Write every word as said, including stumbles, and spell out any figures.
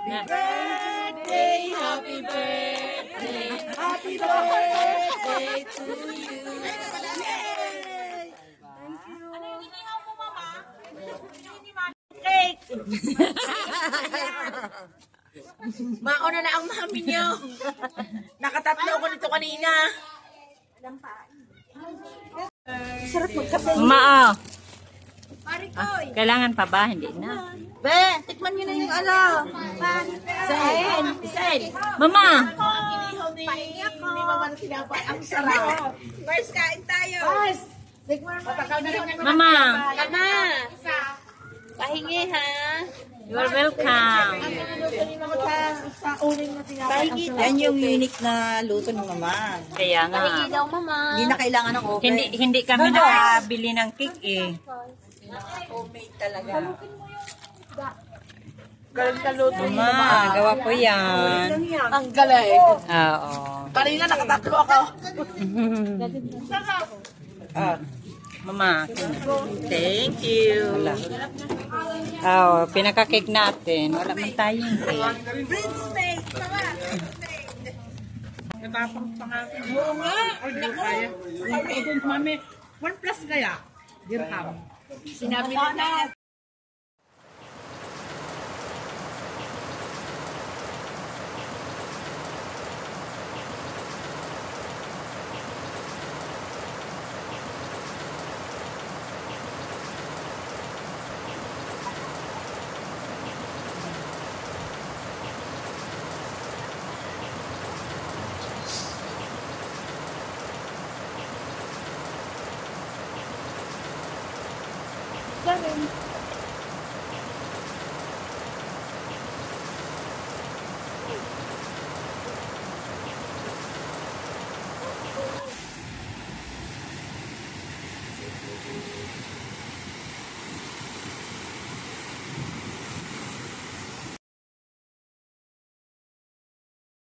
Happy birthday, happy birthday, happy birthday to you. Yay! Thank you. Ano yung inihaw mo, Mama? Cake! Mauna na ang mami niyo. Nakatatlo ko nito kanina. Sarap magkape. Mao. Ah, Kailangan pa ba? Hindi na. Be, tikman nyo na yung ano. Sen, sen. Mama! Pahingi ako. Hindi mama na tinapay. Ang sarap. First, kain tayo. First. Tikman mo. Mama! Mama. Pahingi ha. You are welcome. Sa uling na tinapay. Yan yung unique na luto ng mama. Kaya nga. Pahingi daw, mama. Hindi na kailangan ng oven. Hindi hindi kami nakabili ng cake eh. Homemade talaga. Galing ka luto. Mama, gawa ko yan. Ang galing. Oo. Kanina nakatatlo ako. Ah, Mama, thank you. Wala. Oo, pinaka-cake natin. Wala man tayong cake. Prince Mate. Mama. Oo nga. Naku. Mami, one plus kaya? Dirham. Sinabi na. Galing.